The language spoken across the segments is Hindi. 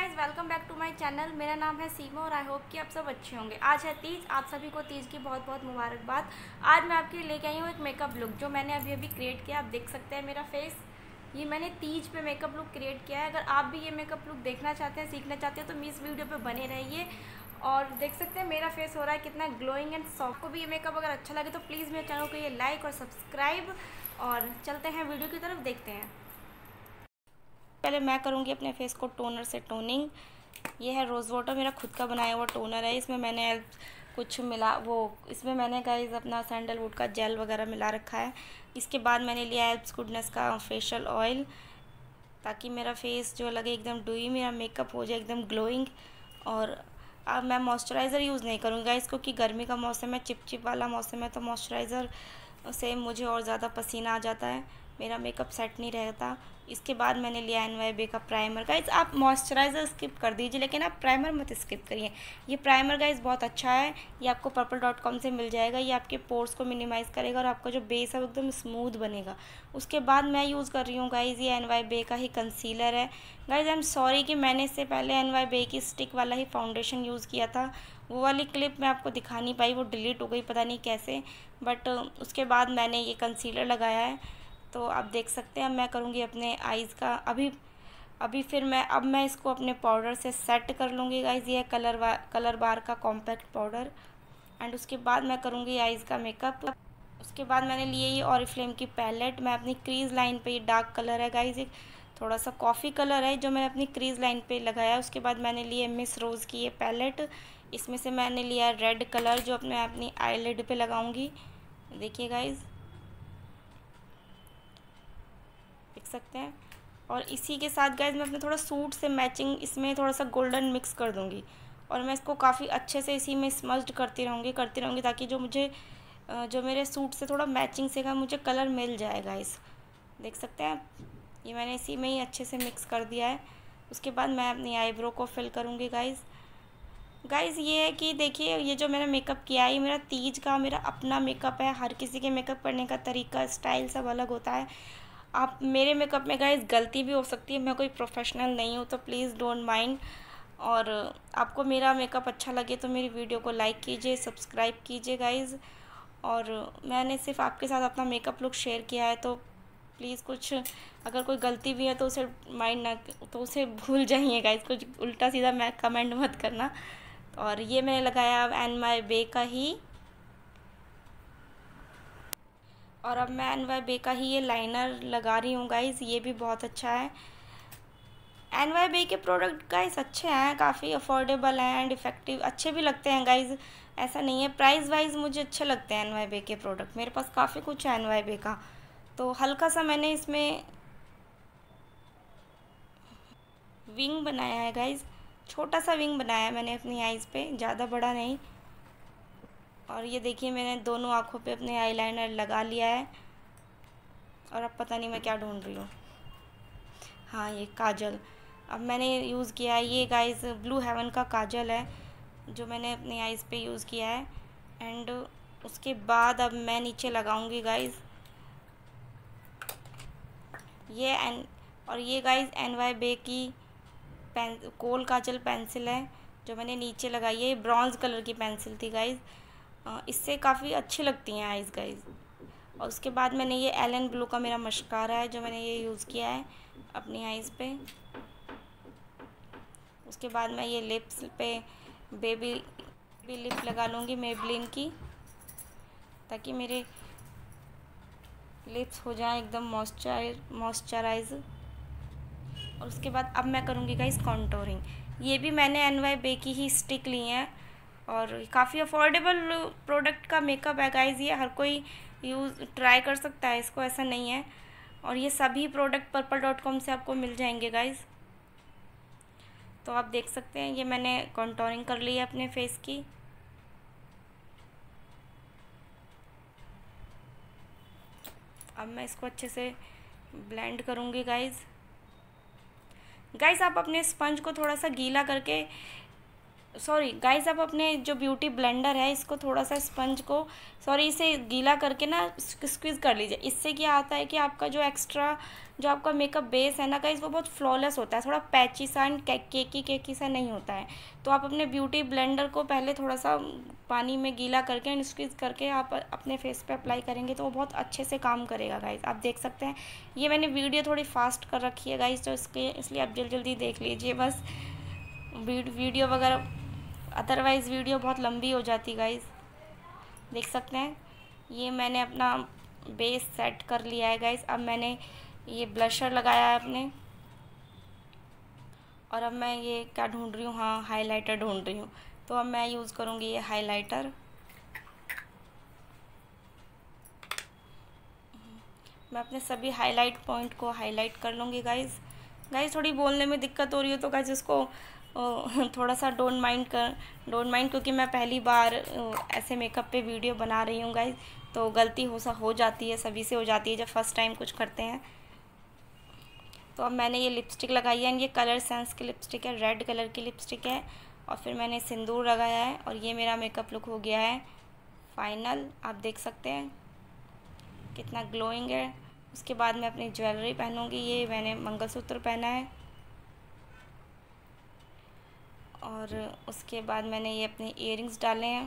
Guys, welcome back to my channel. मेरा नाम है सीमा और आई होप कि आप सब अच्छे होंगे। आज है तीज, आप सभी को तीज की बहुत बहुत मुबारकबाद। आज मैं आपके लिए लेके आई हूँ एक मेकअप लुक जो मैंने अभी अभी क्रिएट किया। आप देख सकते हैं मेरा फेस, ये मैंने तीज पे मेकअप लुक क्रिएट किया है। अगर आप भी ये मेकअप लुक देखना चाहते हैं, सीखना चाहते हैं, तो इस वीडियो पर बने रहिए। और देख सकते हैं मेरा फेस हो रहा है कितना ग्लोइंग एंड सॉफ्ट। को भी ये मेकअप अगर अच्छा लगे तो प्लीज़ मेरे चैनल को ये लाइक और सब्सक्राइब। और चलते हैं वीडियो की तरफ, देखते हैं। पहले मैं करूँगी अपने फेस को टोनर से टोनिंग। ये है रोज़ वाटर, मेरा खुद का बनाया हुआ टोनर है। इसमें मैंने कुछ मिला इसमें मैंने गाइस अपना सैंडलवुड का जेल वगैरह मिला रखा है। इसके बाद मैंने लिया एल्प्स गुडनेस का फेशियल ऑयल, ताकि मेरा फेस जो लगे एकदम डूई, मेरा मेकअप हो जाए एकदम ग्लोइंग। और अब मैं मॉइस्चराइज़र यूज़ नहीं करूँगी गाइस, क्योंकि गर्मी का मौसम है, चिपचिप वाला मौसम है, तो मॉइस्चराइज़र से मुझे और ज़्यादा पसीना आ जाता है, मेरा मेकअप सेट नहीं रहता। इसके बाद मैंने लिया NYB का प्राइमर। गाइस आप मॉइस्चराइज़र स्किप कर दीजिए, लेकिन आप प्राइमर मत स्किप करिए। ये प्राइमर गाइस बहुत अच्छा है, ये आपको purple.com से मिल जाएगा। ये आपके पोर्स को मिनिमाइज़ करेगा और आपका जो बेस है वो एकदम स्मूथ बनेगा। उसके बाद मैं यूज़ कर रही हूँ गाइस, ये NYB का ही कंसीलर है। गाइस आई एम सॉरी कि मैंने इससे पहले NYB की स्टिक वाला ही फाउंडेशन यूज़ किया था। वो वाली क्लिप मैं आपको दिखा नहीं पाई, वो डिलीट हो गई पता नहीं कैसे। बट उसके बाद मैंने ये कंसीलर लगाया है, तो आप देख सकते हैं। अब मैं करूँगी अपने आईज़ का अब मैं इसको अपने पाउडर से सेट कर लूँगी गाइज़। ये है कलर बार का कॉम्पैक्ट पाउडर। एंड उसके बाद मैं करूँगी आईज़ का मेकअप। उसके बाद मैंने लिए ये ऑरिफ्लेम की पैलेट। मैं अपनी क्रीज़ लाइन पे, ये डार्क कलर है गाइज़, एक थोड़ा सा कॉफ़ी कलर है जो मैंने अपनी क्रीज़ लाइन पे लगाया। उसके बाद मैंने लिए मिस रोज़ की ये पैलेट। इसमें से मैंने लिया रेड कलर जो अपनी आईलिड पे लगाऊंगी। देखिए गाइज़, देख सकते हैं। और इसी के साथ गाइज मैं अपने थोड़ा सूट से मैचिंग इसमें थोड़ा सा गोल्डन मिक्स कर दूँगी। और मैं इसको काफ़ी अच्छे से इसी में स्मज्ड करती रहूँगी ताकि जो मेरे सूट से थोड़ा मैचिंग से का मुझे कलर मिल जाए गाइज। देख सकते हैं, ये मैंने इसी में ही अच्छे से मिक्स कर दिया है। उसके बाद मैं अपनी आईब्रो को फिल करूँगी गाइज़ ये है कि देखिए, ये जो मैंने मेकअप किया है ये मेरा तीज का मेरा अपना मेकअप है। हर किसी के मेकअप करने का तरीका, स्टाइल सब अलग होता है। आप मेरे मेकअप में गाइस गलती भी हो सकती है, मैं कोई प्रोफेशनल नहीं हूँ, तो प्लीज़ डोंट माइंड। और आपको मेरा मेकअप अच्छा लगे तो मेरी वीडियो को लाइक कीजिए, सब्सक्राइब कीजिए गाइस। और मैंने सिर्फ आपके साथ अपना मेकअप लुक शेयर किया है, तो प्लीज़ कुछ अगर कोई गलती भी है तो उसे माइंड ना, तो उसे भूल जाइए गाइस, कुछ उल्टा सीधा मैं कमेंट मत करना। और ये मैंने लगाया NYB का ही। और अब मैं NYB का ही ये लाइनर लगा रही हूँ गाइज़, ये भी बहुत अच्छा है। NYB के प्रोडक्ट गाइज़ अच्छे हैं, काफ़ी अफोर्डेबल हैं एंड इफ़ेक्टिव, अच्छे भी लगते हैं गाइज़। ऐसा नहीं है, प्राइस वाइज मुझे अच्छे लगते हैं NYB के प्रोडक्ट। मेरे पास काफ़ी कुछ है NYB का। तो हल्का सा मैंने इसमें विंग बनाया है गाइज़, छोटा सा विंग बनाया है मैंने अपनी आईज़ पे, ज़्यादा बड़ा नहीं। और ये देखिए, मैंने दोनों आँखों पे अपने आईलाइनर लगा लिया है। और अब पता नहीं मैं क्या ढूंढ रही हूँ, हाँ ये काजल अब मैंने यूज़ किया है। ये गाइस ब्लू हेवन का काजल है जो मैंने अपनी आईज़ पे यूज़ किया है। एंड उसके बाद अब मैं नीचे लगाऊंगी गाइस और ये गाइस NYB की कोल काजल पेंसिल है जो मैंने नीचे लगाई है। ये ब्रॉन्ज़ कलर की पेंसिल थी गाइस, इससे काफ़ी अच्छी लगती हैं आईज़ गाइस। और उसके बाद मैंने ये एलन ब्लू का मेरा मस्कारा है जो मैंने ये यूज़ किया है अपनी आईज़ पे। उसके बाद मैं ये लिप्स पे बेबी लिप लगा लूँगी मेबलिन की, ताकि मेरे लिप्स हो जाए एकदम मॉइस्चराइज। और उसके बाद अब मैं करूँगी गाइस कॉन्टोरिंग। ये भी मैंने NYB की ही स्टिक ली हैं और काफ़ी अफोर्डेबल प्रोडक्ट का मेकअप है गाइस। ये हर कोई ट्राई कर सकता है इसको, ऐसा नहीं है। और ये सभी प्रोडक्ट purple.com से आपको मिल जाएंगे गाइस। तो आप देख सकते हैं, ये मैंने कॉन्टोरिंग कर ली है अपने फेस की। अब मैं इसको अच्छे से ब्लेंड करूँगी गाइस। आप अपने स्पंज को थोड़ा सा गीला करके सॉरी गाइस, आप अपने जो ब्यूटी ब्लेंडर है इसको थोड़ा सा स्पंज को, सॉरी, इसे गीला करके ना स्क्वीज़ कर लीजिए। इससे क्या आता है कि आपका जो एक्स्ट्रा जो आपका मेकअप बेस है ना गाइस, वो बहुत फ्लॉलेस होता है, थोड़ा पैची सा एंड केकी सा नहीं होता है। तो आप अपने ब्यूटी ब्लेंडर को पहले थोड़ा सा पानी में गीला करके एंड स्क्वीज़ करके आप अपने फेस पे अप्लाई करेंगे तो वो बहुत अच्छे से काम करेगा गाइस। आप देख सकते हैं, ये मैंने वीडियो थोड़ी फास्ट कर रखी है गाइस, तो इसलिए आप जल्दी जल्दी देख लीजिए बस। वीडियो वगैरह, अदरवाइज़ वीडियो बहुत लंबी हो जाती गाइज़। देख सकते हैं, ये मैंने अपना बेस सेट कर लिया है गाइज़। अब मैंने ये ब्लशर लगाया है अपने, और अब मैं ये क्या ढूंढ रही हूँ, हाँ हाइलाइटर ढूंढ रही हूँ। तो अब मैं यूज़ करूँगी ये हाइलाइटर। मैं अपने सभी हाईलाइट पॉइंट को हाईलाइट कर लूँगी गाइज़। थोड़ी बोलने में दिक्कत हो रही हो तो गाइज़ उसको थोड़ा सा डोंट माइंड, क्योंकि मैं पहली बार ऐसे मेकअप पे वीडियो बना रही हूँ गाइज़, तो गलती हो जाती है, सभी से हो जाती है जब फर्स्ट टाइम कुछ करते हैं। तो अब मैंने ये लिपस्टिक लगाई है, ये कलर सेंस की लिपस्टिक है, रेड कलर की लिपस्टिक है, और फिर मैंने सिंदूर लगाया है, और ये मेरा मेकअप लुक हो गया है फाइनल। आप देख सकते हैं कितना ग्लोइंग है। उसके बाद मैं अपनी ज्वेलरी पहनूंगी, ये मैंने मंगलसूत्र पहना है, और उसके बाद मैंने ये अपने इयररिंग्स डाले हैं।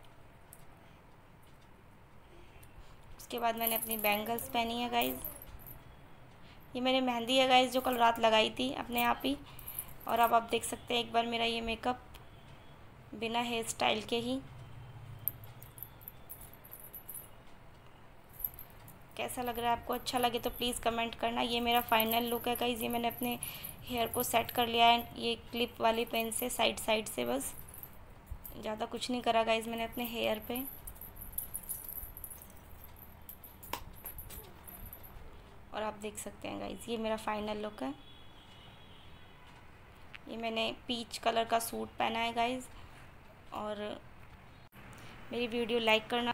उसके बाद मैंने अपनी बैंगल्स पहनी है गाइज़। ये मेरी मेहंदी है गाइज़, जो कल रात लगाई थी अपने आप ही। और अब आप देख सकते हैं एक बार मेरा ये मेकअप बिना हेयर स्टाइल के ही। कैसा लग रहा है आपको? अच्छा लगे तो प्लीज़ कमेंट करना। ये मेरा फाइनल लुक है गाइज़। ये मैंने अपने हेयर को सेट कर लिया है, ये क्लिप वाली पेन से साइड से, बस ज़्यादा कुछ नहीं करा गाइज़ मैंने अपने हेयर पे। और आप देख सकते हैं गाइज़, ये मेरा फाइनल लुक है। ये मैंने पीच कलर का सूट पहना है गाइज़। और मेरी वीडियो लाइक करना।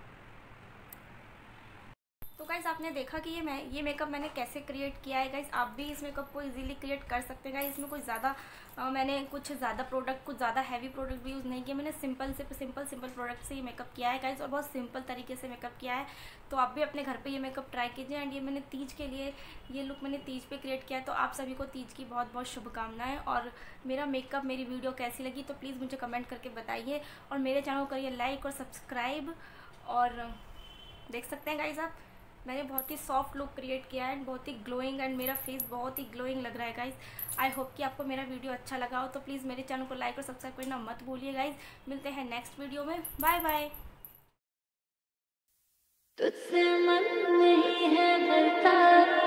तो गाइज़ आपने देखा कि ये मेकअप मैंने कैसे क्रिएट किया है गाइज़। आप भी इस मेकअप को इजीली क्रिएट कर सकते हैं गाइज़। इसमें कुछ ज़्यादा मैंने कुछ ज़्यादा हैवी प्रोडक्ट भी यूज़ नहीं किया। मैंने सिंपल प्रोडक्ट से ये मेकअप किया है गाइज़, और बहुत सिंपल तरीके से मेकअप किया है। तो आप भी अपने घर पे ये मेकअप ट्राई कीजिए। एंड ये मैंने तीज के लिए, ये लुक मैंने तीज पे क्रिएट किया है। तो आप सभी को तीज की बहुत बहुत शुभकामनाएं। और मेरा मेकअप, मेरी वीडियो कैसी लगी तो प्लीज़ मुझे कमेंट करके बताइए, और मेरे चैनल को करिए लाइक और सब्सक्राइब। और देख सकते हैं गाइज़ आप, मैंने बहुत ही सॉफ्ट लुक क्रिएट किया है, बहुत ही ग्लोइंग, एंड मेरा फेस बहुत ही ग्लोइंग लग रहा है गाइज़। आई होप कि आपको मेरा वीडियो अच्छा लगा हो। तो प्लीज़ मेरे चैनल को लाइक और सब्सक्राइब करना मत भूलिए गाइज़। मिलते हैं नेक्स्ट वीडियो में। Bye bye. तुझसे मन नहीं है भरता।